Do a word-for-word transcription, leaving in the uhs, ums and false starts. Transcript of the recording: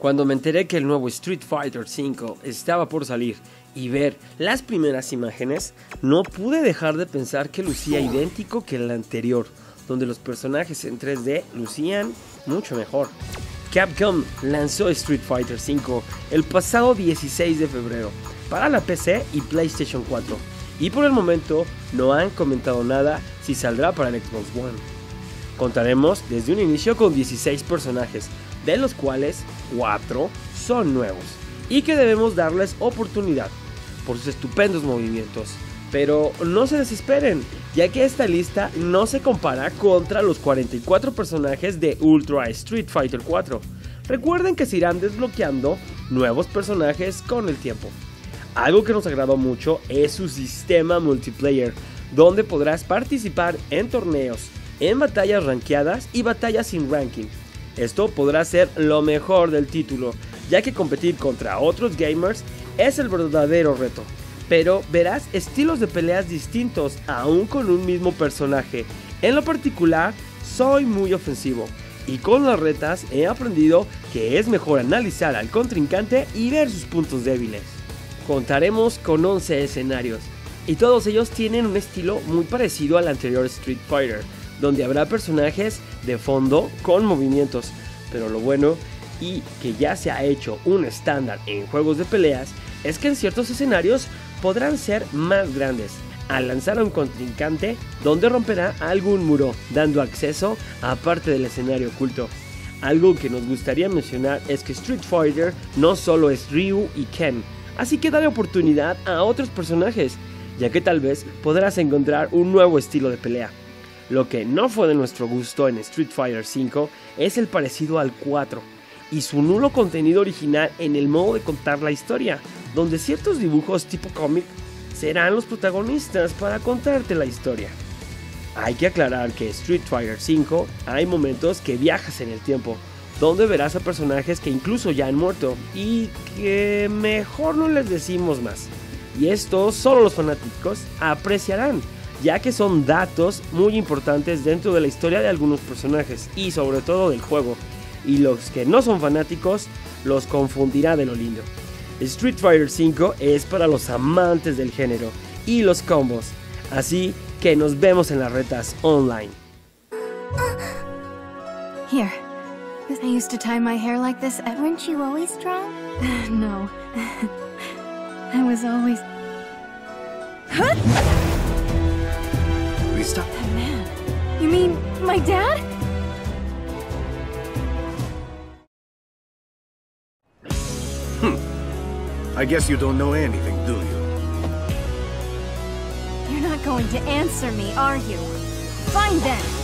Cuando me enteré que el nuevo Street Fighter cinco estaba por salir y ver las primeras imágenes, no pude dejar de pensar que lucía idéntico que el anterior, donde los personajes en tres D lucían mucho mejor. Capcom lanzó Street Fighter cinco el pasado dieciséis de febrero para la P C y PlayStation cuatro, y por el momento no han comentado nada si saldrá para el Xbox One. Contaremos desde un inicio con dieciséis personajes, de los cuales cuatro son nuevos y que debemos darles oportunidad por sus estupendos movimientos. Pero no se desesperen, ya que esta lista no se compara contra los cuarenta y cuatro personajes de Ultra Street Fighter cuatro. Recuerden que se irán desbloqueando nuevos personajes con el tiempo. Algo que nos agradó mucho es su sistema multiplayer, donde podrás participar en torneos, en batallas rankeadas y batallas sin ranking. Esto podrá ser lo mejor del título, ya que competir contra otros gamers es el verdadero reto. Pero verás estilos de peleas distintos aún con un mismo personaje. En lo particular, soy muy ofensivo, y con las retas he aprendido que es mejor analizar al contrincante y ver sus puntos débiles. Contaremos con once escenarios, y todos ellos tienen un estilo muy parecido al anterior Street Fighter, donde habrá personajes de fondo con movimientos, pero lo bueno, y que ya se ha hecho un estándar en juegos de peleas, es que en ciertos escenarios podrán ser más grandes, al lanzar a un contrincante donde romperá algún muro, dando acceso a parte del escenario oculto. Algo que nos gustaría mencionar es que Street Fighter no solo es Ryu y Ken, así que dale oportunidad a otros personajes, ya que tal vez podrás encontrar un nuevo estilo de pelea. Lo que no fue de nuestro gusto en Street Fighter cinco es el parecido al cuatro y su nulo contenido original en el modo de contar la historia, donde ciertos dibujos tipo cómic serán los protagonistas para contarte la historia. Hay que aclarar que en Street Fighter cinco hay momentos que viajas en el tiempo, donde verás a personajes que incluso ya han muerto y que mejor no les decimos más. Y esto solo los fanáticos apreciarán, ya que son datos muy importantes dentro de la historia de algunos personajes y sobre todo del juego, y los que no son fanáticos los confundirá de lo lindo. Street Fighter cinco es para los amantes del género y los combos, así que nos vemos en las retas online. Here, I used to tie my hair like this. Weren't you always strong? No, I was always... We stop. That man. You mean my dad? I guess you don't know anything, do you? You're not going to answer me, are you? Fine then.